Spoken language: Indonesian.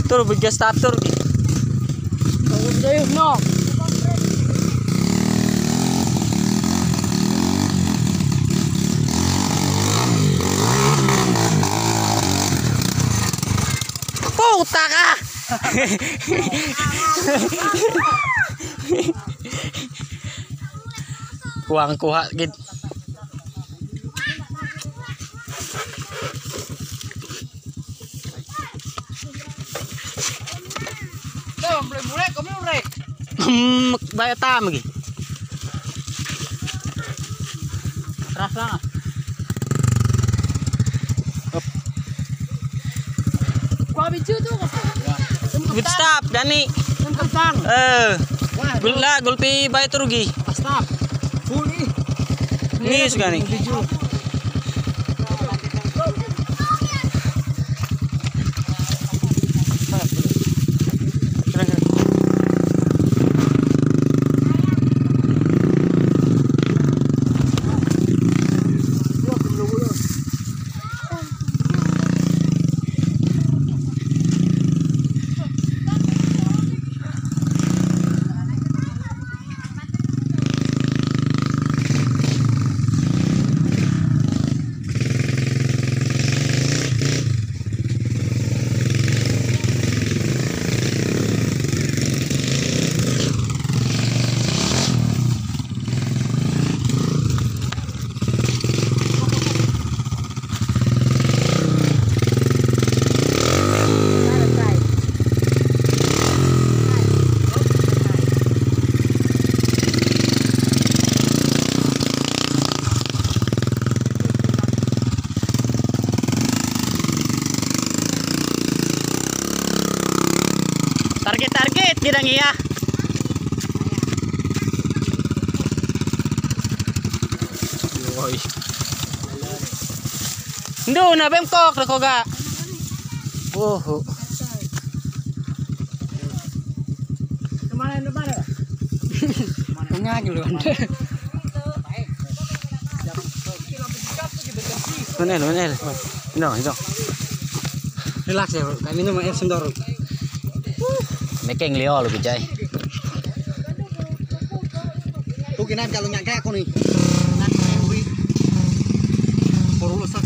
Tur bigas starter ki. No. Puta ka. Kuang kuha gid. Boleh mulai, kamu mulai. Bayar tam lagi. Keras banget. Gua biju tuh Good stop, Dani. kentang. Gula gulpi bayar tu rugi. Stop. Full ini. Ini juga nih. Biju. Target gidang iya. Ndu na bemkok na ko ga. Oh. Kemana? Tengah gitu. Manel. No. Relax ya, kayak minum air sendor. Mekeng leo lu bijay. Tuh kena kalau nyangka aku nih. Baru